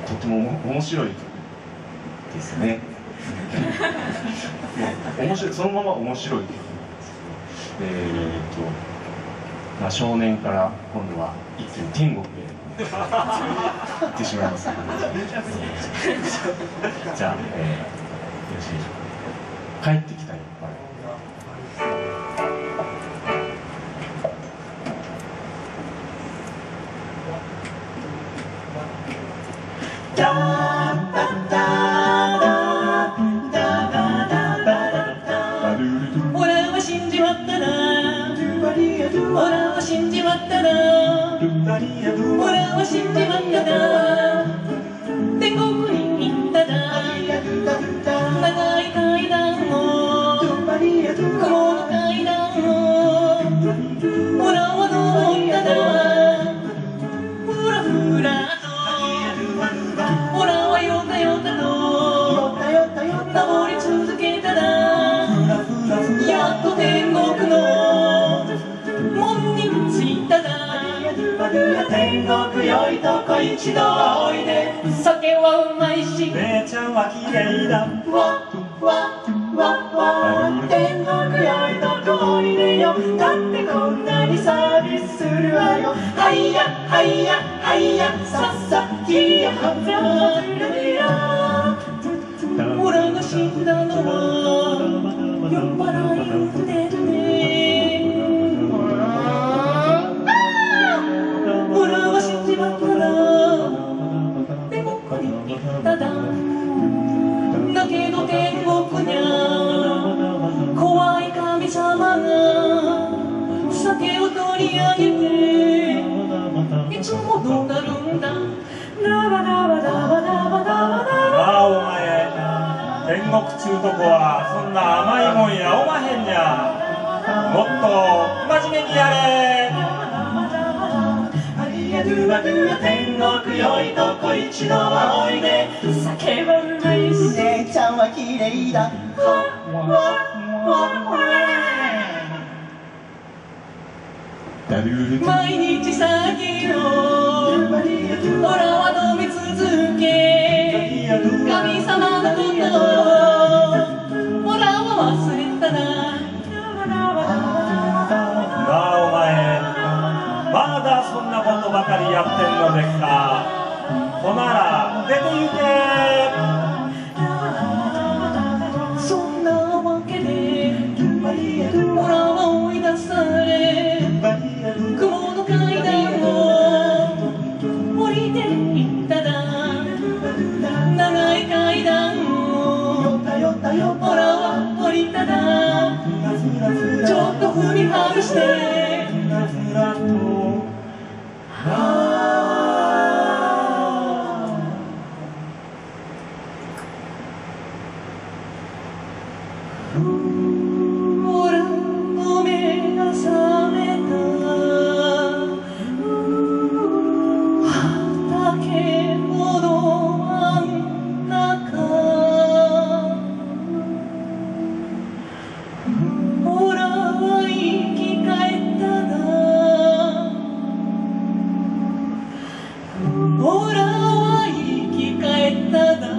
とても面白い曲ですね。面白い、そのまま面白い曲なんですけど、まあ、少年から今度は一気に天国へ行ってしまいますので、じゃあ、よろしいでしょうか。帰ってきたよ。 俺は死んじまったな、俺は死んじまったな、俺は死んじまったな、天国に行ったな、長い階段を、雲の階段を、俺は登ったな、ふらふらと、俺はよたよたと、登り続けたな、やっと天国の門に着いたな。天国よいとこ一度はおいで、酒はうまいし姉ちゃんは綺麗だ。 わわわわ、天国よいとこおいでよ、だってこんなにサービスするわよ。はいやはいやはいや、さっさいやはららら、俺が死んだのは酔っ払いでね。俺は死んじまったな、天国に行っただ、だけど天国にゃ怖い神様が酒を取り上げて、いつもどうなるんだ、ラバラバラバラバラバラ。 お前、天国ちゅうとこはそんな甘いもんやおまへんにゃ。もっと真面目にやれ。 天国よいとこ一度はおいで、酒はうまいし姉ちゃんは綺麗だ。毎日酒を俺は飲み続け、神様のことを俺は忘れたな。 なあお前、まだそんなことばかりやってんのでっか。ほなら出て行け。 そんなわけで俺は追い出され、雲の階段を降りていっただ、長い階段を俺は降りただ、ちょっと踏み外して俺の目が覚めた、畑のど真ん中、俺は生き返ったな、俺は生き返ったな。